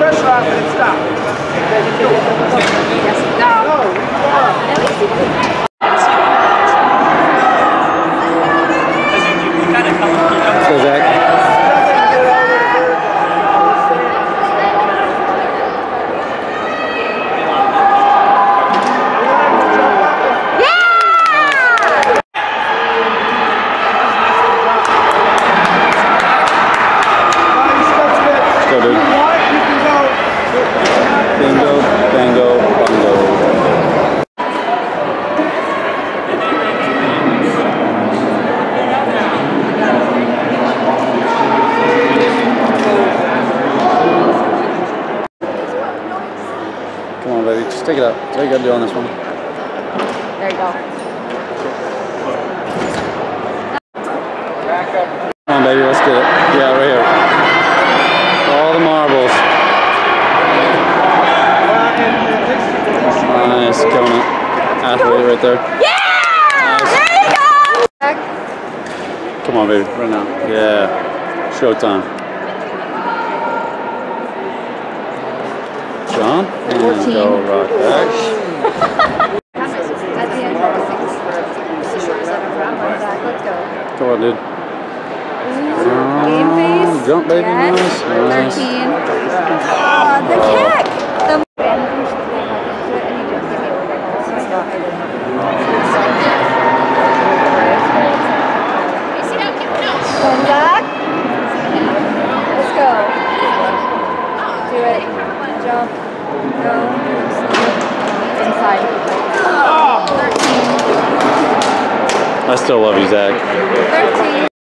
pressure off and stop. So Zach. Bingo, bango, bongo. Come on, baby, just take it out. That's all you gotta do on this one. There you go. Come on, baby, let's get it. Yeah, right here. All the marbles. Nice, killing it. Athlete right there. Yeah! Nice. There you go! Come on, baby, right now. Yeah. Showtime. John, and 14. go rock back. At the end of the 6. Let's go. Come on, dude. Game face. Jump, baby. Yes. Nice. 13. The kick. The back. Let's go. Do it. Jump. Go. Inside. 13. I still love you, Zach. 13.